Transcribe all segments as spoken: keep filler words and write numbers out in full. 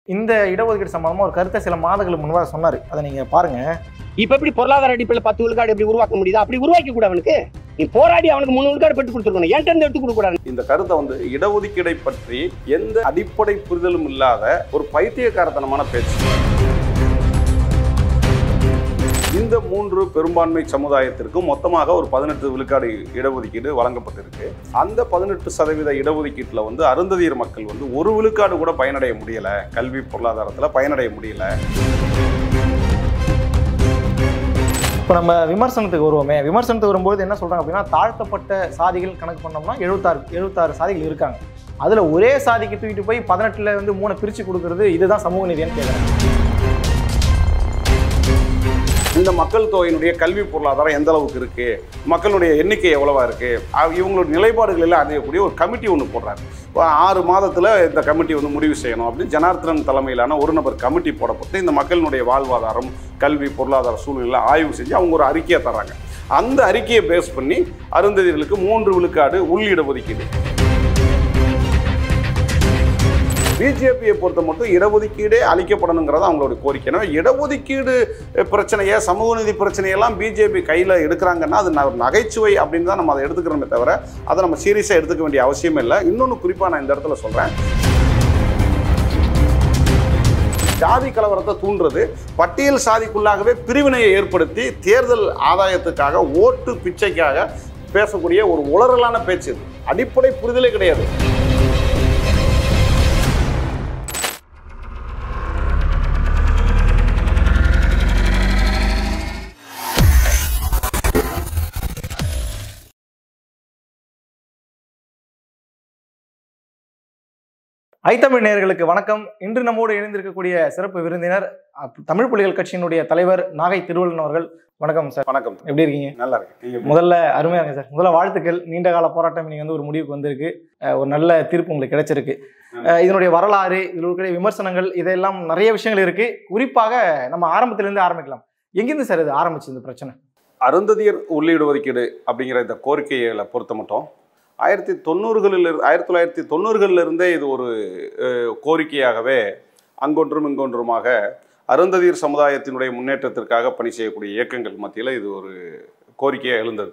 இந்த இடஒதுக்கீடு சம்பந்தமா ஒரு கருத்தை சில மாதங்களுக்கு முன்பாக சொன்னாரு. அதை நீங்க பாருங்க. இப்ப எப்படி பொருளாதார அடிப்படையில் பத்து விழுக்காடு எப்படி உருவாக்க முடியுது? அப்படி உருவாக்கி கூட அவனுக்கு நீ போராடி அவனுக்கு மூணு விழுக்காடு பெற்று கொடுத்துருக்கணும். என்கிட்ட இருந்து எடுத்து கொடுக்க கூடாது. இந்த கருத்தை வந்து இடஒதுக்கீடை பற்றி எந்த அடிப்படை புரிதலும் இல்லாத ஒரு பைத்தியக்காரத்தனமான பேச்சு. இந்த மூன்று பெரும்பான்மை சமுதாயத்திற்கும் மொத்தமாக ஒரு பதினெட்டு விழுக்காடு இடஒதுக்கீடு வழங்கப்பட்டிருக்கு. அந்த பதினெட்டு சதவீத இடஒதுக்கீட்டில் வந்து அருந்ததியர் மக்கள் வந்து ஒரு விழுக்காடு கூட பயனடைய முடியல. கல்வி பொருளாதாரத்தில் பயனடைய முடியல. இப்போ நம்ம விமர்சனத்துக்கு வருவோமே, விமர்சனத்துக்கு வரும்போது என்ன சொல்றாங்க அப்படின்னா, தாழ்த்தப்பட்ட சாதிகள் கணக்கு பண்ணோம்னா எழுபத்தாறு எழுபத்தாறு சாதிகள் இருக்காங்க. அதுல ஒரே சாதிக்கு தூக்கிட்டு போய் பதினெட்டுல வந்து மூணு பிரிச்சு கொடுக்கறது இதுதான் சமூக நீதியான்னு கேட்குறாங்க. இந்த மக்கள் தொகையினுடைய கல்வி பொருளாதாரம் எந்த அளவுக்கு இருக்கு, மக்களுடைய எண்ணிக்கை எவ்வளவா இருக்கு, இவங்களோட நிலைப்பாடுகள் எல்லாம் அறியக்கூடிய ஒரு கமிட்டி ஒன்று போடுறாங்க. ஆறு மாதத்துல இந்த கமிட்டி வந்து முடிவு செய்யணும் அப்படின்னு ஜனார்த்தனன் தலைமையிலான ஒரு நபர் கமிட்டி போடப்பட்டு இந்த மக்களினுடைய வாழ்வாதாரம், கல்வி பொருளாதார சூழ்நிலை ஆய்வு செஞ்சு அவங்க ஒரு அறிக்கையை தர்றாங்க. அந்த அறிக்கையை பேஸ் பண்ணி அருந்ததியர்களுக்கு மூன்று விழுக்காடு உள் இடஒதுக்கீடு. பிஜேபியை பொறுத்த மட்டும் இடஒதுக்கீடே அளிக்கப்படணுங்கிறது அவங்களோட கோரிக்கை. எனவே இடஒதுக்கீடு பிரச்சனையை, சமூக நீதி பிரச்சனையெல்லாம் பிஜேபி கையில் எடுக்கிறாங்கன்னா அது நகைச்சுவை அப்படின்னு தான் நம்ம அதை எடுத்துக்கிறோமே தவிர அதை நம்ம சீரியஸாக எடுத்துக்க வேண்டிய அவசியம் இல்லை. இன்னொன்று குறிப்பாக நான் இந்த இடத்துல சொல்கிறேன், ஜாதி கலவரத்தை தூண்டுறது, பட்டியல் சாதிக்குள்ளாகவே பிரிவினையை ஏற்படுத்தி தேர்தல் ஆதாயத்துக்காக, ஓட்டு பிச்சைக்காக பேசக்கூடிய ஒரு உளறலான பேச்சு. அடிப்படை புரிதலே கிடையாது. ஐத்தமிழ் நேயர்களுக்கு வணக்கம். இன்று நம்மோடு இணைந்திருக்கக்கூடிய சிறப்பு விருந்தினர் தமிழ் புலிகள் கட்சியினுடைய தலைவர் நாகை திருவள்ளுவன் அவர்கள். வணக்கம் சார். வணக்கம். எப்படி இருக்கீங்க? நல்லா இருக்கு. முதல்ல அருமையா இருக்கு சார். முதல்ல வாழ்த்துக்கள். நீண்ட கால போராட்டம் நீங்க வந்து ஒரு முடிவுக்கு வந்திருக்கு. ஒரு நல்ல தீர்ப்பு உங்களுக்கு கிடைச்சிருக்கு. இதனுடைய வரலாறு, இதில் இருக்கிற விமர்சனங்கள், இதெல்லாம் நிறைய விஷயங்கள் இருக்கு. குறிப்பாக நம்ம ஆரம்பத்திலிருந்து ஆரம்பிக்கலாம். எங்கிருந்து சார் இது ஆரம்பிச்சு இந்த பிரச்சனை? அருந்ததியர் உள்ளீடு ஒதுக்கீடு அப்படிங்கிற இந்த கோரிக்கைகளை பொறுத்த மட்டும் ஆயிரத்தி தொண்ணூறுகளில் ஆயிரத்தி தொள்ளாயிரத்தி தொண்ணூறுகளில் இருந்தே இது ஒரு கோரிக்கையாகவே அங்கொன்றும் இங்கொன்றுமாக அருந்ததியர் சமுதாயத்தினுடைய முன்னேற்றத்திற்காக பணி செய்யக்கூடிய இயக்கங்கள் மத்தியில் இது ஒரு கோரிக்கையாக எழுந்தது.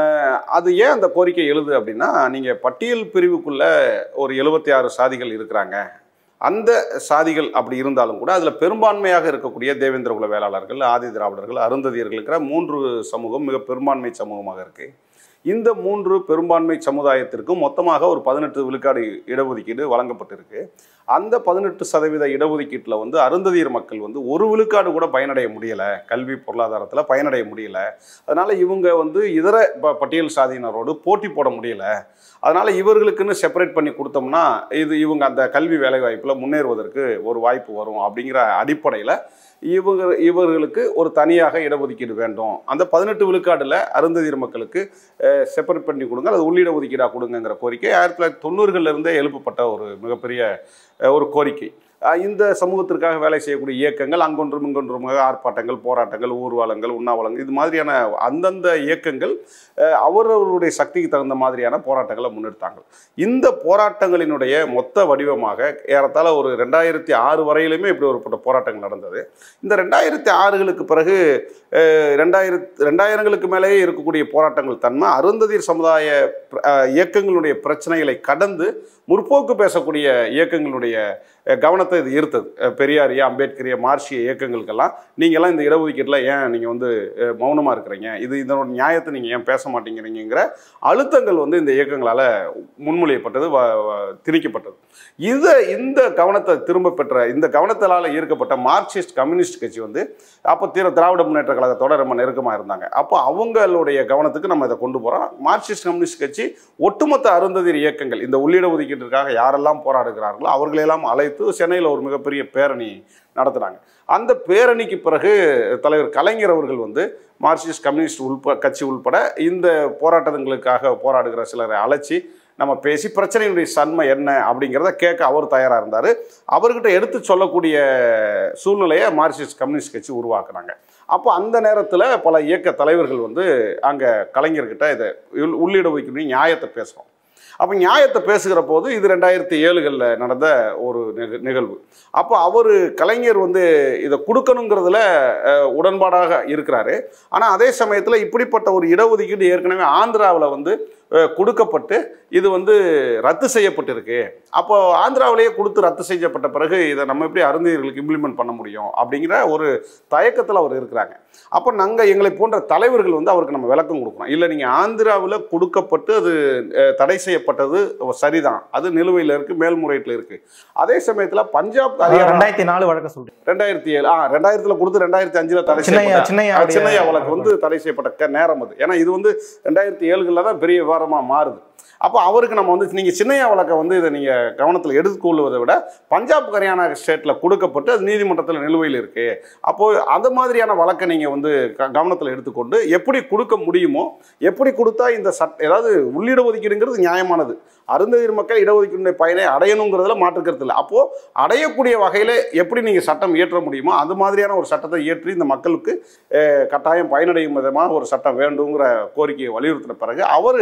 அது ஏன் அந்த கோரிக்கை எழுது அப்படின்னா, நீங்கள் பட்டியல் பிரிவுக்குள்ளே ஒரு எழுபத்தி ஆறு சாதிகள் இருக்கிறாங்க. அந்த சாதிகள் அப்படி இருந்தாலும் கூட அதில் பெரும்பான்மையாக இருக்கக்கூடிய தேவேந்திர குல வேளாளர்கள், ஆதி திராவிடர்கள், அருந்ததியர்களுங்கிற மூன்று சமூகம் மிக பெரும்பான்மை சமூகமாக இருக்குது. இந்த மூன்று பெரும்பான்மை சமுதாயத்திற்கும் மொத்தமாக ஒரு பதினெட்டு விழுக்காடு இடஒதுக்கீடு வழங்கப்பட்டிருக்கு. அந்த பதினெட்டு சதவீத இடஒதுக்கீட்டில் வந்து அருந்ததியர் மக்கள் வந்து ஒரு விழுக்காடு கூட பயனடைய முடியலை. கல்வி பொருளாதாரத்தில் பயனடைய முடியல. அதனால் இவங்க வந்து இதர ப பட்டியல் சாதியினரோடு போட்டி போட முடியல. அதனால் இவர்களுக்குன்னு செப்பரேட் பண்ணி கொடுத்தோம்னா இது இவங்க அந்த கல்வி வேலைவாய்ப்பில் முன்னேறுவதற்கு ஒரு வாய்ப்பு வரும் அப்படிங்கிற அடிப்படையில் இவங்க இவர்களுக்கு ஒரு தனியாக இடஒதுக்கீடு வேண்டும். அந்த பதினெட்டு விழுக்காடில் அருந்ததியர் மக்களுக்கு செப்பரேட் பண்ணி கொடுங்க, அது உள்ளிட ஒதுக்கீடாக கொடுங்கிற கோரிக்கை ஆயிரத்தி தொள்ளாயிரத்தி தொண்ணூறுகளிலிருந்தே எழுப்பப்பட்ட ஒரு மிகப்பெரிய ஒரு கோரிக்கை. இந்த சமூகத்திற்காக வேலை செய்யக்கூடிய இயக்கங்கள் அங்கொன்றும் இங்கொன்றுமாக ஆர்ப்பாட்டங்கள், போராட்டங்கள், ஊர்வலங்கள், உண்ணாவலங்கள், இது மாதிரியான அந்தந்த இயக்கங்கள் அவரவருடைய சக்திக்கு தகுந்த மாதிரியான போராட்டங்களை முன்னெடுத்தாங்க. இந்த போராட்டங்களினுடைய மொத்த வடிவமாக ஏறத்தாழ ஒரு ரெண்டாயிரத்தி ஆறு வரையிலுமே இப்படி ஒரு போராட்டங்கள் நடந்தது. இந்த ரெண்டாயிரத்தி ஆறுகளுக்கு பிறகு ரெண்டாயிரத்து ரெண்டாயிரங்களுக்கு மேலேயே இருக்கக்கூடிய போராட்டங்கள் தன்மை அருந்ததியர் சமுதாய இயக்கங்களுடைய பிரச்சனைகளை கடந்து முற்போக்கு பேசக்கூடிய இயக்கங்களுடைய கவனத்தை இது ஈர்த்தது. பெரியாரிய, அம்பேத்கரிய, மார்க்சிய இயக்கங்களுக்கெல்லாம் நீங்கள்லாம் இந்த இடஒதுக்கீட்டில் ஏன் நீங்கள் வந்து மௌனமாக இருக்கிறீங்க, இது இதனோட நியாயத்தை நீங்கள் ஏன் பேச மாட்டேங்கிறீங்கிற அழுத்தங்கள் வந்து இந்த இயக்கங்களால் முன்மொழியப்பட்டது, திணிக்கப்பட்டது. இதை இந்த கவனத்தை திரும்ப பெற்ற, இந்த கவனத்தால் ஈர்க்கப்பட்ட மார்க்சிஸ்ட் கம்யூனிஸ்ட் கட்சி வந்து அப்போ தீர திராவிட முன்னேற்ற கழகத்தோட ரொம்ப நெருக்கமாக இருந்தாங்க. அப்போ அவங்களுடைய கவனத்துக்கு நம்ம இதை கொண்டு போகிறோம். மார்க்சிஸ்ட் கம்யூனிஸ்ட் கட்சி ஒட்டுமொத்த அருந்ததியர் இயக்கங்கள் இந்த உள்ளிட ஒதுக்கீட்டிற்காக யாரெல்லாம் போராடுகிறார்களோ அவர்களெல்லாம் அழைத்து சென்னையில் ஒரு மிகப்பெரிய பேரணி நடத்துனாங்க. அந்த பேரணிக்கு பிறகு தலைவர் கலைஞர் அவர்கள் வந்து மார்க்சிஸ்ட் கம்யூனிஸ்ட் உள்ப கட்சி உள்பட இந்த போராட்டங்களுக்காக போராடுகிற சிலரை அழைச்சி நம்ம பேசி பிரச்சனையினுடைய சன்மை என்ன அப்படிங்கிறத கேட்க அவர் தயாராக இருந்தார். அவர்கிட்ட எடுத்து சொல்லக்கூடிய சூழ்நிலையை மார்க்சிஸ்ட் கம்யூனிஸ்ட் கட்சி உருவாக்குனாங்க. அப்போ அந்த நேரத்தில் பல இயக்க தலைவர்கள் வந்து அங்கே கலைஞர்கிட்ட இதை உள்ளிட வைக்கக்கூடிய நியாயத்தை பேசுகிறோம். அப்போ நியாயத்தை பேசுகிற போது இது ரெண்டாயிரத்தி ஏழுகளில் நடந்த ஒரு நிகழ்வு. அப்போ அவர் கலைஞர் வந்து இதை கொடுக்கணுங்கிறதுல உடன்பாடாக இருக்கிறாரு. ஆனால் அதே சமயத்தில் இப்படிப்பட்ட ஒரு இடஒதுக்கீடு ஏற்கனவே ஆந்திராவில் வந்து கொடுக்கப்பட்டு இது வந்து ரத்து செய்யப்பட்டிருக்கு. அப்போ ஆந்திராவிலேயே கொடுத்து ரத்து செய்யப்பட்ட பிறகு இதை நம்ம எப்படி அருந்ததியர்களுக்கு இம்ப்ளிமெண்ட் பண்ண முடியும் அப்படிங்கிற ஒரு தயக்கத்தில் அவர் இருக்கிறாங்க. அப்போ நாங்கள் எங்களை போன்ற தலைவர்கள் வந்து அவருக்கு நம்ம விளக்கம் கொடுக்கணும். இல்லை, நீங்கள் ஆந்திராவில் கொடுக்கப்பட்டு அது தடை செய்யப்பட்டது சரிதான், அது நிலுவையில் இருக்குது, மேல்முறையீட்டில் இருக்குது. அதே சமயத்தில் பஞ்சாப் ரெண்டாயிரத்தி நாலு வழக்க சொல்றேன் ரெண்டாயிரத்தி ஏழு ஆ ரெண்டாயிரத்துல கொடுத்து ரெண்டாயிரத்தி அஞ்சுல தடை செய்யப்பட்ட சின்னையா வழக்கு வந்து தடை செய்யப்பட்ட நேரம் அது. ஏன்னா இது வந்து ரெண்டாயிரத்தி ஏழுகளில் தான் பெரிய விவரமாக மாறுது. அப்போ அவருக்கு நம்ம வந்து நீங்கள் சின்னையா வழக்கை வந்து இதை நீங்கள் கவனத்தில் எடுத்துக்கொள்வதை விட பஞ்சாப் ஹரியானா ஸ்டேட்டில் கொடுக்கப்பட்டு அது நீதிமன்றத்தில் நிலுவையில் இருக்குது. அப்போது அந்த மாதிரியான வழக்கை நீங்கள் வந்து க கவனத்தில் எடுத்துக்கொண்டு எப்படி கொடுக்க முடியுமோ, எப்படி கொடுத்தா இந்த சட் ஏதாவது உள்ளிட ஒதுக்கீடுங்கிறது நியாயமானது, அருந்ததியர் மக்கள் இடஒதுக்கீடு பயனை அடையணுங்கிறதுல மாற்றுக்கிறது இல்லை. அப்போது அடையக்கூடிய வகையில் எப்படி நீங்கள் சட்டம் இயற்ற முடியுமோ அது மாதிரியான ஒரு சட்டத்தை இயற்றி இந்த மக்களுக்கு கட்டாயம் பயனடையும் விதமாக ஒரு சட்டம் வேண்டுங்கிற கோரிக்கையை வலியுறுத்தின பிறகு அவர்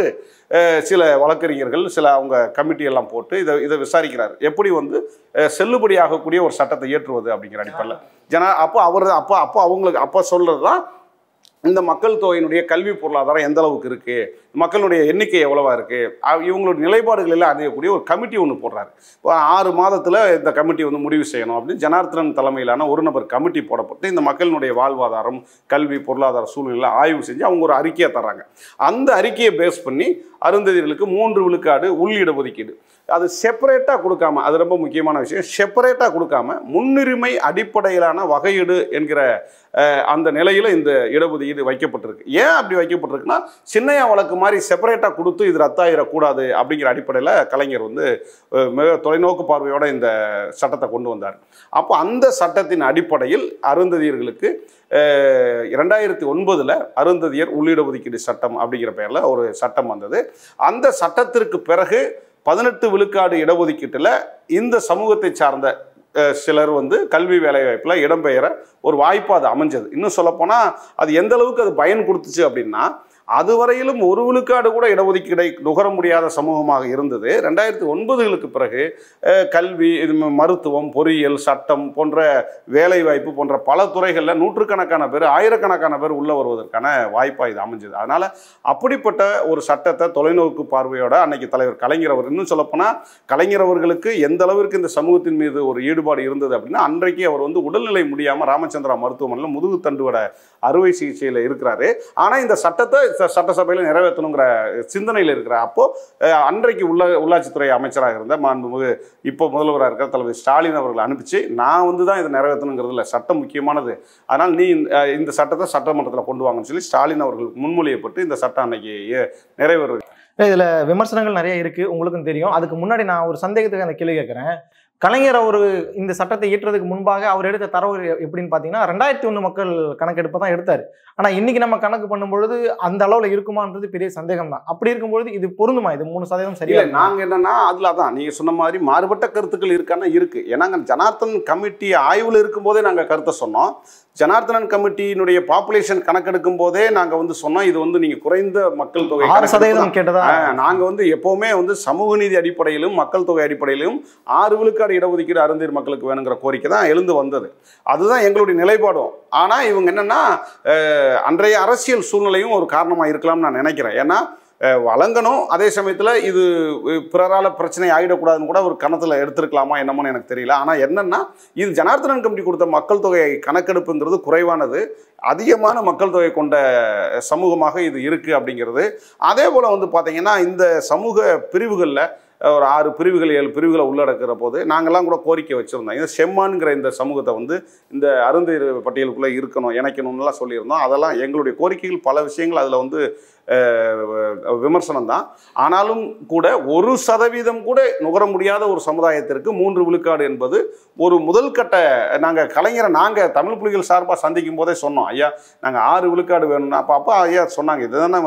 சில வழக்கறிஞர்கள் சில அவங்க கமிட்டி எல்லாம் போட்டு இதை இதை விசாரிக்கிறார், எப்படி வந்து செல்லுபடியாகக்கூடிய ஒரு சட்டத்தை இயற்றுவது அப்படிங்கிற அடிப்படையில் ஜனா. அப்போ அவர் அப்போ அப்போ அவங்களுக்கு அப்போ சொல்கிறது தான் இந்த மக்கள் தொகையினுடைய கல்வி பொருளாதாரம் எந்த அளவுக்கு இருக்குது, மக்களுடைய எண்ணிக்கை எவ்வளவா இருக்குது, இவங்களுடைய நிலைப்பாடுகள் எல்லாம் அறியக்கூடிய ஒரு கமிட்டி ஒன்று போடுறாரு. இப்போ ஆறு மாதத்தில் இந்த கமிட்டி வந்து முடிவு செய்யணும் அப்படின்னு ஜனார்த்தனன் தலைமையிலான ஒரு நபர் கமிட்டி போடப்பட்டு இந்த மக்களினுடைய வாழ்வாதாரம், கல்வி, பொருளாதார சூழ்நிலை ஆய்வு செஞ்சு அவங்க ஒரு அறிக்கையை தர்றாங்க. அந்த அறிக்கையை பேஸ் பண்ணி அருந்ததியர்களுக்கு மூன்று விழுக்காடு உள் இடஒதுக்கீடு அது செப்பரேட்டாக கொடுக்காம, அது ரொம்ப முக்கியமான விஷயம், செப்பரேட்டாக கொடுக்காம முன்னுரிமை அடிப்படையிலான வகையீடு என்கிற அந்த நிலையில் இந்த இடஒதுக்கீடு வைக்கப்பட்டிருக்கு. ஏன் அப்படி வைக்கப்பட்டிருக்குன்னா, சின்னையா வழக்கு மாதிரி செப்பரேட்டாக கொடுத்து இது ரத்தாயிடக்கூடாது அப்படிங்கிற அடிப்படையில் கலைஞர் வந்து மிக தொலைநோக்கு பார்வையோட இந்த சட்டத்தை கொண்டு வந்தார். அப்போ அந்த சட்டத்தின் அடிப்படையில் அருந்ததியர்களுக்கு இரண்டாயிரத்தி ஒன்பதுல அருந்ததியர் உள்ளிட ஒதுக்கீடு சட்டம் அப்படிங்கிற பெயரில் ஒரு சட்டம் வந்தது. அந்த சட்டத்திற்கு பிறகு பதினெட்டு விழுக்காடு இடஒதுக்கீட்டில் இந்த சமூகத்தை சார்ந்த சிலர் வந்து கல்வி வேலைவாய்ப்பில் இடம்பெயர ஒரு வாய்ப்பு அது அமைஞ்சது. இன்னும் சொல்லப்போனால் அது எந்த அளவுக்கு அது பயன் கொடுத்துச்சு அப்படின்னா, அதுவரையிலும் ஒரு விழுக்காடு கூட இடஒதுக்கீடை நுகர முடியாத சமூகமாக இருந்தது. ரெண்டாயிரத்தி ஒன்பதுகளுக்கு பிறகு கல்வி, இது மருத்துவம், பொறியியல், சட்டம் போன்ற வேலைவாய்ப்பு போன்ற பல துறைகளில் நூற்றுக்கணக்கான பேர், ஆயிரக்கணக்கான பேர் உள்ள வருவதற்கான வாய்ப்பாக இது அமைஞ்சது. அதனால் அப்படிப்பட்ட ஒரு சட்டத்தை தொலைநோக்கு பார்வையோட அன்னைக்கு தலைவர் கலைஞர் அவர், இன்னும் சொல்லப்போனால் கலைஞர் அவர்களுக்கு எந்த அளவிற்கு இந்த சமூகத்தின் மீது ஒரு ஈடுபாடு இருந்தது அப்படின்னா, அன்றைக்கு அவர் வந்து உடல்நிலை முடியாமல் ராமச்சந்திரா மருத்துவமனையில் முதுகு தண்டுவட அறுவை சிகிச்சையில் இருக்கிறாரு. ஆனால் இந்த சட்டத்தை சட்டசபையில் நிறைவேற்றணுங்கிற சிந்தனையில் இருக்கிற அப்போ அன்றைக்கு உள்ள உள்ளாட்சித்துறை அமைச்சராக இருந்த மாண்புமிகு இப்போ முதல்வராக இருக்கிற தலைவர் ஸ்டாலின் அவர்களை அனுப்பிச்சு, நான் வந்து தான் இதை நிறைவேற்றணுங்கிறதுல சட்டம் முக்கியமானது, அதனால் நீ இந்த சட்டத்தை சட்டமன்றத்தில் கொண்டு வாங்கன்னு சொல்லி ஸ்டாலின் அவர்கள் முன்மொழியப்பட்டு இந்த சட்டம் அன்னைக்கு நிறைவேறு. இதில் விமர்சனங்கள் நிறைய இருக்குது, உங்களுக்கும் தெரியும். அதுக்கு முன்னாடி நான் ஒரு சந்தேகத்துக்கு அந்த கேள்வி கேட்குறேன். கலைஞர் அவர் இந்த சட்டத்தை இயற்றுறதுக்கு முன்பாக அவர் எடுத்த தரவு எப்படின்னு பார்த்தீங்கன்னா, ரெண்டாயிரத்தி ஒன்று மக்கள் கணக்கெடுப்பை தான் எடுத்தார். ஆனால் இன்னைக்கு நம்ம கணக்கு பண்ணும்பொழுது அந்த அளவில் இருக்குமான்றது பெரிய சந்தேகம் தான். அப்படி இருக்கும்பொழுது இது பொருந்துமா? இது மூணு சதவீதம் சரியா? நாங்கள் என்னன்னா அதில் தான் நீங்கள் சொன்ன மாதிரி மாறுபட்ட கருத்துக்கள் இருக்கான்னா இருக்குது. ஏன்னா ஜனார்த்தன் கமிட்டி ஆய்வில் இருக்கும்போதே நாங்கள் கருத்தை சொன்னோம். ஜனார்த்தனன் கமிட்டியினுடைய பாப்புலேஷன் கணக்கெடுக்கும் போதே நாங்கள் வந்து சொன்னோம், இது வந்து நீங்கள் குறைந்த மக்கள் தொகை ஆறு சதவீதம் கேட்டதா. நாங்கள் வந்து எப்போவுமே வந்து சமூக நீதி அடிப்படையிலும் மக்கள் தொகை அடிப்படையிலும் ஆறு விழுக்காடு இடஒதுக்கீடு அருந்ததியர் மக்களுக்கு வேணுங்கிற கோரிக்கை தான் எழுந்து வந்தது. அதுதான் எங்களுடைய நிலைப்பாடும். ஆனால் இவங்க என்னென்னா அன்றைய அரசியல் சூழ்நிலையும் ஒரு காரணமாக இருக்கலாம்னு நான் நினைக்கிறேன். ஏன்னா வழங்கணும், அதே சமயத்தில் இது பிறரால் பிரச்சனை ஆகிடக்கூடாதுன்னு கூட ஒரு கணத்தில் எடுத்துருக்கலாமா என்னமோன்னு எனக்கு தெரியல. ஆனால் என்னென்னா இது ஜனார்த்தனன் கமிட்டி கொடுத்த மக்கள் தொகை கணக்கெடுப்புங்கிறது குறைவானது, அதிகமான மக்கள் தொகை கொண்ட சமூகமாக இது இருக்குது அப்படிங்கிறது. அதே போல் வந்து பார்த்திங்கன்னா இந்த சமூக பிரிவுகளில் ஒரு ஆறு பிரிவுகள் ஏழு பிரிவுகளை உள்ளடக்கிற போது நாங்கள்லாம் கூட கோரிக்கை வச்சுருந்தோம், இந்த செம்மான்கிற இந்த சமூகத்தை வந்து இந்த அருந்ததியர் பட்டியலுக்குள்ளே இருக்கணும், இணைக்கணும்னுலாம் சொல்லியிருந்தோம். அதெல்லாம் எங்களுடைய கோரிக்கைகள் பல விஷயங்கள் அதில் வந்து விமர்சனம் தான். ஆனாலும் கூட ஒரு சதவீதம் கூட நுகர முடியாத ஒரு சமுதாயத்திற்கு மூன்று விழுக்காடு என்பது ஒரு முதல் கட்ட. நாங்கள் கலைஞரை நாங்கள் தமிழ் புலிகள் சார்பாக சந்திக்கும் போதே சொன்னோம், ஐயா நாங்கள் ஆறு விழுக்காடு வேணும்னா. அப்போ அப்போ ஐயா சொன்னாங்க, இதுதான் நம்ம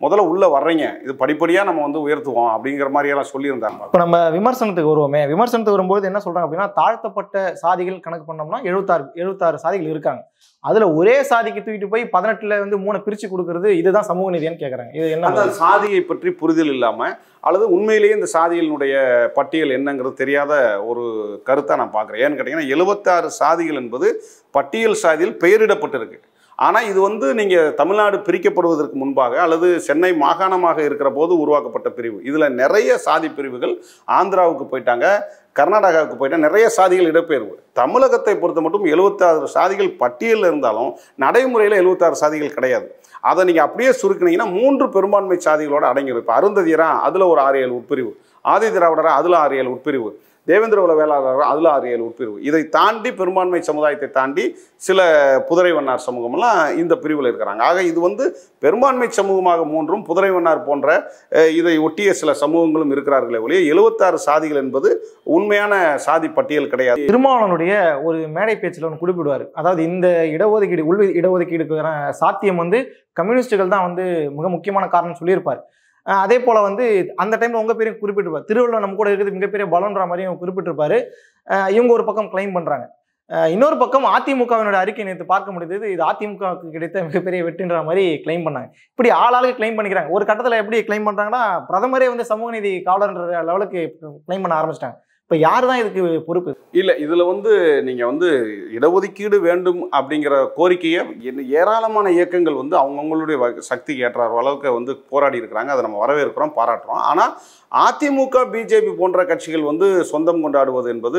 முதல்ல உள்ளே வர்றீங்க, இது படிப்படியாக நம்ம வந்து உயர்த்துவோம் அப்படிங்கிற மாதிரியெல்லாம் சொல்லியிருந்தாங்க. இப்போ நம்ம விமர்சனத்துக்கு வருவோமே, விமர்சனத்துக்கு வரும்போது என்ன சொல்கிறாங்க அப்படின்னா, தாழ்த்தப்பட்ட சாதிகள் கணக்கு பண்ணோம்னா எழுபத்தாறு எழுபத்தாறு சாதிகள் இருக்காங்க. அதில் ஒரே சாதிக்கு தூக்கிட்டு போய் பதினெட்டுல வந்து மூணு பிரித்து கொடுக்கறது இதுதான் சமூக நீதியான்னு கேட்குறாங்க. இது என்ன? அந்த சாதியை பற்றி புரிதல் இல்லாமல் அல்லது உண்மையிலேயே இந்த சாதிகளினுடைய பட்டியல் என்னங்கிறது தெரியாத ஒரு கருத்தை நான் பார்க்குறேன். ஏன்னு கேட்டிங்கன்னா, எழுபத்தாறு சாதிகள் என்பது பட்டியல் சாதியில் பெயரிடப்பட்டிருக்கு. ஆனால் இது வந்து நீங்கள் தமிழ்நாடு பிரிக்கப்படுவதற்கு முன்பாக அல்லது சென்னை மாகாணமாக இருக்கிற போது உருவாக்கப்பட்ட பிரிவு. இதில் நிறைய சாதி பிரிவுகள் ஆந்திராவுக்கு போயிட்டாங்க, கர்நாடகாவுக்கு போயிட்டா நிறைய சாதிகள் இடப்பெயர்வு. தமிழகத்தை பொறுத்த மட்டும் எழுபத்தாறு சாதிகள் பட்டியலில் இருந்தாலும் நடைமுறையில் எழுபத்தாறு சாதிகள் கிடையாது. அதை நீங்கள் அப்படியே சுருக்கினீங்கன்னா மூன்று பெரும்பான்மை சாதிகளோடு அடங்கிடும். இப்போ அருந்ததியரா அதில் ஒரு ஆறு ஏழு உட்பிரிவு, ஆதி திராவிடரா அதில் ஆறு ஏழு உட்பிரிவு, தேவேந்திர குல வேளாளர் அதில் ஆறு ஏழு உட்பிரிவு. இதை தாண்டி பெரும்பான்மை சமுதாயத்தை தாண்டி சில புதுரை வண்ணார் சமூகம்லாம் இந்த பிரிவில் இருக்கிறாங்க. ஆக இது வந்து பெரும்பான்மை சமூகமாக மூன்றும் புதுரை வண்ணார் போன்ற இதை ஒட்டிய சில சமூகங்களும் இருக்கிறார்களே ஒழிய எழுபத்தாறு சாதிகள் என்பது உண்மையான சாதி பட்டியல் கிடையாது. திருமாவளவனுடைய ஒரு மேடை பேச்சில் ஒன்று குறிப்பிடுவார். அதாவது இந்த இடஒதுக்கீடு உள் இடஒதுக்கீடுக்கான சாத்தியம் வந்து கம்யூனிஸ்டுகள் தான் வந்து மிக முக்கியமான காரணம் சொல்லியிருப்பார். அதே போல வந்து அந்த டைம்ல உங்க பேரையும் குறிப்பிட்டிருப்பார். திருவள்ளுவர் நம்ம கூட இருக்கிறது மிகப்பெரிய பலன்ற மாதிரியும் குறிப்பிட்டிருப்பாரு. இவங்க ஒரு பக்கம் கிளைம் பண்றாங்க. இன்னொரு பக்கம் அதிமுகவினுடைய அறிக்கை நேற்று பார்க்க முடியுது, இது அதிமுகவுக்கு கிடைத்த மிகப்பெரிய வெற்றின்ற மாதிரி கிளைம் பண்ணாங்க. இப்படி ஆளாளுக்கு கிளைம் பண்ணிக்கிறாங்க. ஒரு கட்டத்தில் எப்படி கிளைம் பண்றாங்கன்னா, பிரதமரே வந்து சமூக நீதி காவலர்ன்ற லெவலுக்கு கிளைம் பண்ண ஆரம்பிச்சிட்டாங்க. இப்போ யார் தான் இதுக்கு பொறுப்பு? இல்லை, இதில் வந்து நீங்கள் வந்து இடஒதுக்கீடு வேண்டும் அப்படிங்கிற கோரிக்கையை ஏராளமான இயக்கங்கள் வந்து அவங்கவுங்களுடைய சக்திக்கு ஏற்ற அளவுக்கு வந்து போராடி இருக்கிறாங்க. அதை நம்ம வரவேற்கிறோம், பாராட்டுறோம். ஆனால் அதிமுக பிஜேபி போன்ற கட்சிகள் வந்து சொந்தம் கொண்டாடுவது என்பது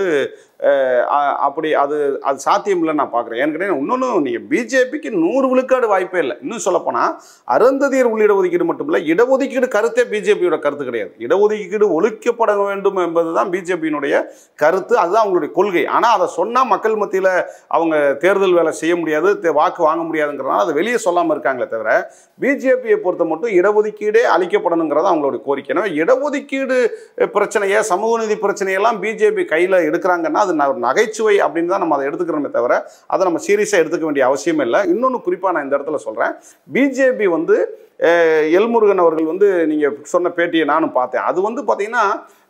அப்படி அது அது சாத்தியம் இல்லைன்னு நான் பார்க்குறேன். ஏன்னு கேட்டீங்கன்னா, இன்னொன்று நீங்கள் பிஜேபிக்கு நூறு விழுக்காடு வாய்ப்பே இல்லை. இன்னும் சொல்லப்போனால் அருந்ததியர் உள் இடஒதுக்கீடு மட்டும் இல்லை, இடஒதுக்கீடு கருத்தே பிஜேபியோட கருத்து கிடையாது. இடஒதுக்கீடு ஒழிக்கப்பட வேண்டும் என்பது தான் பிஜேபியினுடைய கருத்து, அதுதான் அவங்களுடைய கொள்கை. ஆனால் அதை சொன்னால் மக்கள் மத்தியில் அவங்க தேர்தல் வேலை செய்ய முடியாது, வாக்கு வாங்க முடியாதுங்கிறதுனால அதை வெளியே சொல்லாமல் இருக்காங்களே தவிர, பிஜேபியை பொறுத்த மட்டும் இடஒதுக்கீடே அளிக்கப்படணுங்கிறது அவங்களுடைய கோரிக்கை. எனவே இடஒதுக்கீடு பிரச்சனையை, சமூக நீதி பிரச்சனையெல்லாம் பிஜேபி கையில் எடுக்கிறாங்கன்னா அது நகைச்சுவை அப்படின்னு தான் நம்ம அதை எடுத்துக்கிறோமே தவிர அதை நம்ம சீரியஸாக எடுத்துக்க வேண்டிய அவசியம் இல்லை. இன்னொன்று குறிப்பாக நான் இந்த இடத்துல சொல்கிறேன், பிஜேபி வந்து எல்முருகன் அவர்கள் வந்து நீங்கள் சொன்ன பேட்டியை நானும் பார்த்தேன். அது வந்து பார்த்தீங்கன்னா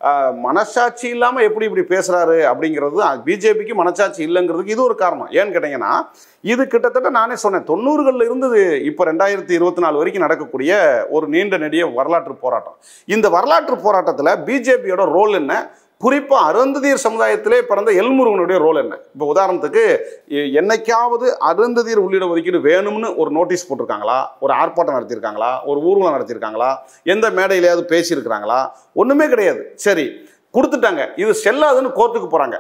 மனசாட்சி இல்லாமல் எப்படி இப்படி பேசுகிறாரு அப்படிங்கிறது, பிஜேபிக்கு மனசாட்சி இல்லைங்கிறதுக்கு இது ஒரு காரணம். ஏன்னு கேட்டிங்கன்னா, இது கிட்டத்தட்ட நானே சொன்னேன், தொண்ணூறுகளில் இருந்தது இப்போ ரெண்டாயிரத்தி இருபத்தி நாலு வரைக்கும் நடக்கக்கூடிய ஒரு நீண்ட நெடிய வரலாற்று போராட்டம். இந்த வரலாற்று போராட்டத்தில் பிஜேபியோட ரோல் என்ன, குறிப்பாக அருந்ததியர் சமுதாயத்திலே பிறந்த எல்முருகனுடைய ரோல் என்ன? இப்போ உதாரணத்துக்கு, என்னைக்காவது அருந்ததியர் உள்ளிட ஒதுக்கீடு வேணும்னு ஒரு நோட்டீஸ் போட்டிருக்காங்களா, ஒரு ஆர்ப்பாட்டம் நடத்தியிருக்காங்களா, ஒரு ஊர்வலம் நடத்தியிருக்காங்களா, எந்த மேடையிலையாவது பேசியிருக்கிறாங்களா? ஒன்றுமே கிடையாது. சரி, கொடுத்துட்டாங்க, இது செல்லாதுன்னு கோர்ட்டுக்கு போகிறாங்க.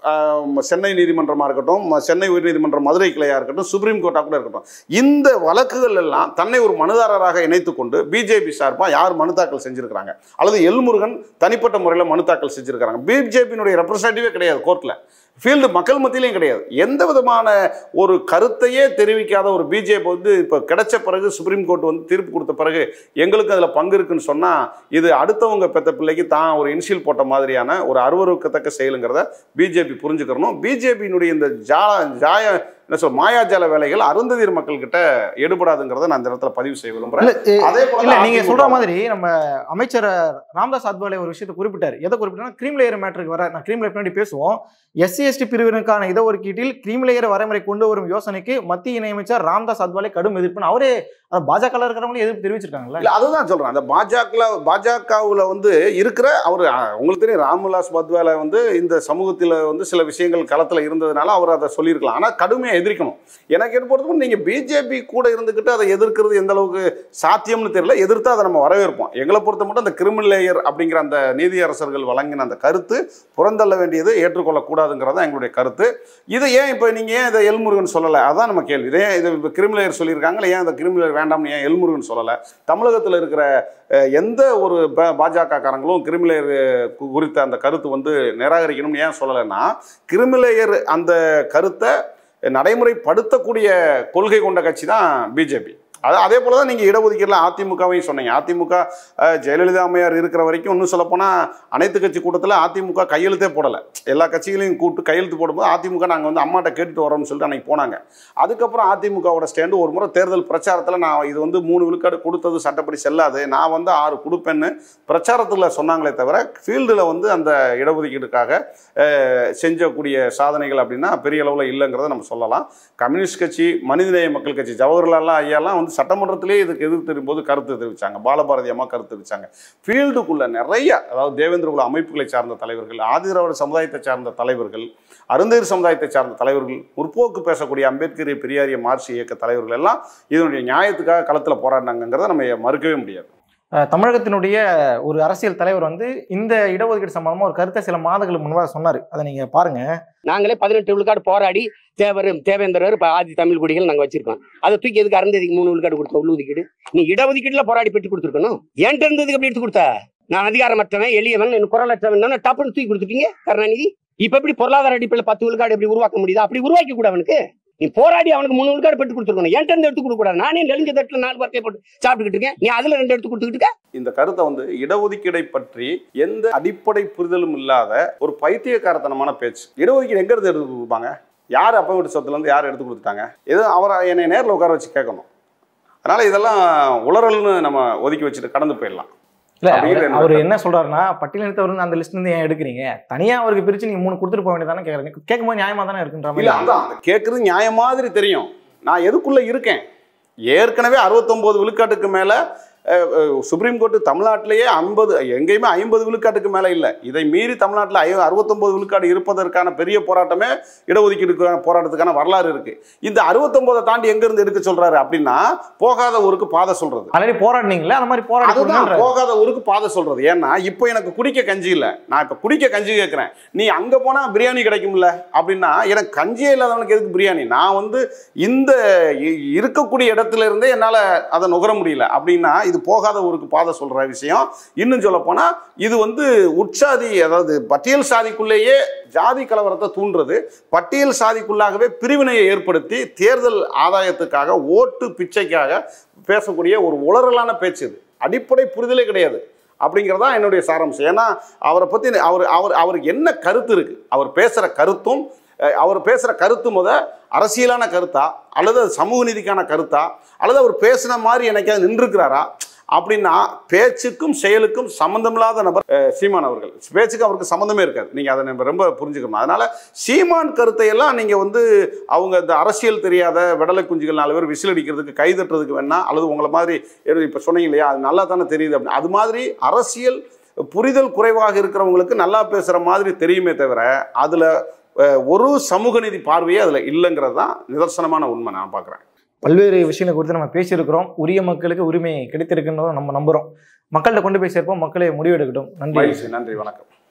சென்னை நீதிமன்றமாக இருக்கட்டும், சென்னை உயர்நீதிமன்றம் மதுரை கிளையாக இருக்கட்டும், சுப்ரீம் கோர்ட்டாக கூட இருக்கட்டும், இந்த வழக்குகள் எல்லாம் தன்னை ஒரு மனுதாரராக இணைத்து கொண்டு பிஜேபி சார்பாக யார் மனு தாக்கல் செஞ்சுருக்கிறாங்க, அல்லது எல்முருகன் தனிப்பட்ட முறையில் மனு தாக்கல் செஞ்சுருக்கிறாங்க. பிஜேபியினுடைய ரெப்ரஸன்டேட்டிவே கிடையாது கோர்ட்டில், ஃபீல்டு மக்கள் மத்தியிலையும் கிடையாது. எந்த விதமான ஒரு கருத்தையே தெரிவிக்காத ஒரு பிஜேபி வந்து இப்போ கிடைச்ச பிறகு, சுப்ரீம் கோர்ட் வந்து தீர்ப்பு கொடுத்த பிறகு எங்களுக்கு அதில் பங்கு இருக்குன்னு சொன்னால், இது அடுத்தவங்க பெற்ற பிள்ளைக்கு தான் ஒரு இன்சியல் போட்ட மாதிரியான ஒரு அருவருக்கத்தக்க செயலுங்கிறத பிஜேபி புரிஞ்சுக்கிறணும். பிஜேபியினுடைய இந்த ஜா ஜாய என்ன சொல் மாயாஜால வேலைகள் அருந்ததியர் மக்கள் கிட்ட எடுபடாதுங்கிறத நான் இந்த இடத்துல பதிவு செய்ய விரும்புறேன். அதே போல நீங்க சொல்ற மாதிரி நம்ம அமைச்சர் ராம்தாஸ் அத்வாலே ஒரு விஷயத்தை குறிப்பிட்டார். எதை குறிப்பிட்டாருன்னா, கிரீம் லேயர் மேட்டருக்கு வர, நான் கிரீம் லேயர் பின்னாடி பேசுவோம். எஸ்சி எஸ்டி பிரிவினருக்கான இடஒதுக்கீட்டில் கிரீம் லேயர் வரைமுறை கொண்டு வரும் யோசனைக்கு மத்திய இணையமைச்சர் ராம்தாஸ் அத்வாலே கடும் எதிர்ப்புன்னு அவரே பாஜக இருக்கிறவங்களே எதிர்ப்பு தெரிவிச்சிருக்காங்களா? இல்ல, அதுதான் சொல்றேன். அந்த பாஜக பாஜகவுல வந்து இருக்கிற அவர், உங்களுக்கு தெரியும், ராம்விலாஸ் பாத்வாலே வந்து இந்த சமூகத்தில் வந்து சில விஷயங்கள் களத்தில் இருந்ததுனால அவர் அதை சொல்லியிருக்கலாம். ஆனால் கடுமையாக எதிர்க்கணும். எனக்கு ஏற்படுத்தும், நீங்க பிஜேபி கூட இருந்துகிட்டு அதை எதிர்க்கிறது எந்த அளவுக்கு சாத்தியம்னு தெரியல. எதிர்த்து அதை நம்ம வரவேற்போம். எங்களை பொறுத்த மட்டும் அந்த கிரிமினல் லேயர் அப்படிங்கிற அந்த நீதியரசர்கள் வழங்கின அந்த கருத்து புறந்தள்ள வேண்டியது, ஏற்றுக்கொள்ளக்கூடாதுங்கிறதா எங்களுடைய கருத்து. இதை ஏன் இப்போ நீங்கள் ஏன் இதை எல்முருகன் சொல்லலை, அதான் நம்ம கேள்வி. இதே இது இப்போ கிரிமினல் லேயர் சொல்லியிருக்காங்களே, ஏன் இந்த கிரிமினல் லேயர் வேண்டாம்னு ஏன் எல்முருகன் சொல்லலை? தமிழகத்தில் இருக்கிற எந்த ஒரு பாஜக காரங்களும் கிரிமினல் லேயர் குறித்த அந்த கருத்து வந்து நிராகரிக்கணும்னு ஏன் சொல்லலைன்னா, கிரிமினல் லேயர் அந்த கருத்தை நடைமுறைப்படுத்தக்கூடிய கொள்கை கொண்ட கட்சி தான் பிஜேபி. அது அதே போல தான் நீங்கள் இடஒதுக்கீடுல அதிமுகவையும் சொன்னீங்க. அதிமுக ஜெயலலிதா அம்மையார் இருக்கிற வரைக்கும் இன்னும் சொல்லப்போனால் அனைத்து கட்சி கூட்டத்தில் அதிமுக கையெழுத்தே போடலை. எல்லா கட்சிகளையும் கூப்பிட்டு கையெழுத்து போடும்போது அதிமுக நாங்கள் வந்து அம்மாட்ட கேட்டுட்டு வரோம்னு சொல்லிட்டு அன்றைக்கி போனாங்க. அதுக்கப்புறம் அதிமுகவோட ஸ்டாண்டு ஒரு முறை தேர்தல் பிரச்சாரத்தில் நான் இது வந்து மூணு விழுக்காடு கொடுத்தது சட்டப்படி செல்லாது, நான் வந்து ஆறு கொடுப்பேன்னு பிரச்சாரத்தில் சொன்னாங்களே தவிர ஃபீல்டில் வந்து அந்த இடஒதுக்கீடுக்காக செஞ்சக்கூடிய சாதனைகள் அப்படின்னா பெரிய அளவில் இல்லைங்கிறத நம்ம சொல்லலாம். கம்யூனிஸ்ட் கட்சி, மனிதநேய மக்கள் கட்சி, ஜவஹர்லால் ஐயாலாம் வந்து சட்டமன்றத்திலே இதுக்கு எதிர்த்து போது கருத்து தெரிவித்தாங்க. பாலபாரதி அம்மா கருத்து தெரிவித்தாங்க. ஃபீல்டுக்குள்ள நிறைய, அதாவது தேவேந்திர குல அமைப்புகளை சார்ந்த தலைவர்கள், ஆதிதிராவிட சமுதாயத்தை சார்ந்த தலைவர்கள், அருந்ததியர் சமுதாயத்தை சார்ந்த தலைவர்கள், முற்போக்கு பேசக்கூடிய அம்பேத்கர் பெரியாரிய மார்க்சி இயக்க தலைவர்கள் எல்லாம் இதனுடைய நியாயத்துக்காக களத்தில் போராடினாங்கிறத நம்ம மறுக்கவே முடியாது. தமிழகத்தினுடைய ஒரு அரசியல் தலைவர் வந்து இந்த இடஒதுக்கீடு சம்பந்தமா ஒரு கருத்தை சில மாதங்களுக்கு முன்பாக சொன்னாரு. அதை நீங்க பாருங்க. நாங்களே பதினெட்டு விழுக்காடு போராடி தேவர் தேவேந்திரர் ஆதி தமிழ் குடிகள் நாங்க வச்சிருக்கோம். அதை தூக்கி எதுக்கு அருந்ததிக்கு மூணு விழுக்காடு கொடுத்த உள்ளுதுக்கீடு? நீ இடஒதுக்கீடுல போராடி பெற்று கொடுத்துருக்கணும். ஏன்ட்டு இருந்ததுக்கு அப்படி எடுத்து கொடுத்த? நான் அதிகாரமற்றவன், எளியவன், என் குரலற்றவன் டப்புன்னு தூக்கி கொடுத்துட்டீங்க கருணாநிதி. இப்ப எப்படி பொருளாதார அடிப்படையில் பத்து விழுக்காடு எப்படி உருவாக்க முடியுதா? அப்படி உருவாக்கி கூட அவனுக்கு நீ போராடி அவனுக்கு மூணு விழுக்காடு பெற்று கொடுத்துருக்கணும். ஏன்ட்டு இருந்து எடுத்து கொடுக்க கூடாது? நானே நெருஞ்ச தட்டுல நாலு பருக்கை போட்டு சாப்பிட்டுக்கிட்டு இருக்கேன், நீ அதுல ரெண்டு எடுத்து கொடுத்துக்கிட்டு. இந்த கருத்தை வந்து இடஒதுக்கீடை பற்றி எந்த அடிப்படை புரிதலும் இல்லாத ஒரு பைத்தியக்காரத்தனமான பேச்சு. இடஒதுக்கீடு எங்க இருந்து எடுத்து கொடுப்பாங்க? யார் அப்பா வீட்டு சொத்துல இருந்து யார் எடுத்து கொடுத்துட்டாங்க? ஏதோ அவரை என்னை நேரில் உட்கார வச்சு கேட்கணும். அதனால இதெல்லாம் உளறல்னு நம்ம ஒதுக்கி வச்சுட்டு கடந்து போயிடலாம். இல்ல, அவர் என்ன சொல்றாருன்னா, பட்டியலினத்தவர் அந்த லிஸ்ட்ல இருந்து ஏன் எடுக்கிறீங்க, தனியா அவருக்கு பிரிச்சு நீங்க மூணு கொடுத்துட்டு போக வேண்டியதானே கேக்குறீங்க. கேட்கும்போது நியாயமா தானே இருக்குன்ற மாதிரி. அதான் கேட்கறது நியாயம் மாதிரி தெரியும். நான் எதுக்குள்ள இருக்கேன்? ஏற்கனவே அறுபத்தொன்பது விழுக்காட்டுக்கு மேல சுப்ரீம் கோர்ட்டு தமிழ்நாட்டிலேயே ஐம்பது எங்கேயுமே ஐம்பது விழுக்காட்டுக்கு மேலே இல்லை. இதை மீறி தமிழ்நாட்டில் ஐ அறுபத்தொம்பது விழுக்காடு இருப்பதற்கான பெரிய போராட்டமே இடஒதுக்கீடுக்கான போராட்டத்துக்கான வரலாறு இருக்கு. இந்த அறுபத்தொன்பதை தாண்டி எங்கேருந்து எடுக்க சொல்றாரு அப்படின்னா, போகாத ஊருக்கு பாதை சொல்றது. ஆல்ரெடி போராடினீங்களா? அந்த மாதிரி போராட்டம் போகாத ஊருக்கு பாதை சொல்றது. ஏன்னா இப்போ எனக்கு குடிக்க கஞ்சி இல்லை, நான் இப்போ குடிக்க கஞ்சி கேட்குறேன், நீ அங்கே போனால் பிரியாணி கிடைக்கும்ல அப்படின்னா, எனக்கு கஞ்சியே இல்லாதவனுக்கு எதுக்கு பிரியாணி? நான் வந்து இந்த இருக்கக்கூடிய இடத்துல இருந்தே என்னால் அதை நுகர முடியல அப்படின்னா, இது போகாத ஊருக்கு பாதை சொல்ற விஷயம். இன்னும் சொல்ல போனா இது வந்து உட்சாதி, அதாவது பட்டியல் சாதிக்குள்ளேயே ஜாதி கலவரத்தை தூண்டுறது, பட்டியல் சாதிக்குள்ளாகவே பிரிவினையை ஏற்படுத்தி தேர்தல் ஆதாயத்துக்காக, ஓட்டு பிச்சைக்காக பேசக்கூடிய ஒரு உளறலான பேச்சு. இது அடிப்படை புரிதலே கிடையாது அப்படிங்கிறதா என்னுடைய சாராம்சம். ஏன்னா அவரை பத்தி அவர் அவர் அவருக்கு என்ன கருத்து இருக்கு, அவர் பேசுற கருத்தும் அவர் பேசுகிற கருத்து முத அரசியலான கருத்தா அல்லது சமூக நீதிக்கான கருத்தா அல்லது அவர் பேசுன மாதிரி எனக்காவது நின்றுக்கிறாரா அப்படின்னா, பேச்சுக்கும் செயலுக்கும் சம்மந்தமில்லாத நபர் சீமான் அவர்கள். பேச்சுக்கு அவருக்கு சம்மந்தமே இருக்காது. நீங்கள் அதை நம்ம ரொம்ப புரிஞ்சுக்கணும். அதனால் சீமான் கருத்தையெல்லாம் நீங்கள் வந்து அவங்க இந்த அரசியல் தெரியாத விடலை குஞ்சுகள் நாலு பேர் விசில் அடிக்கிறதுக்கு கைதட்டுறதுக்கு வேணா, அல்லது உங்களை மாதிரி இப்போ சொன்னீங்க இல்லையா, அது நல்லா தானே தெரியுது அப்படின்னு, அது மாதிரி அரசியல் புரிதல் குறைவாக இருக்கிறவங்களுக்கு நல்லா பேசுகிற மாதிரி தெரியுமே தவிர அதில் ஒரு சமூக நீதி பார்வையே அதில் இல்லைங்கிறது தான் நிதர்சனமான உண்மை நான் பார்க்குறேன். பல்வேறு விஷயங்களை குறித்து நம்ம பேசியிருக்கிறோம். உரிய மக்களுக்கு உரிமை கிடைத்திருக்குன்றதை நம்ம நம்புகிறோம். மக்கள்கிட்ட கொண்டு போய் சேர்ப்போம், மக்களே முடிவெடுக்கட்டும். நன்றி. நன்றி, வணக்கம்.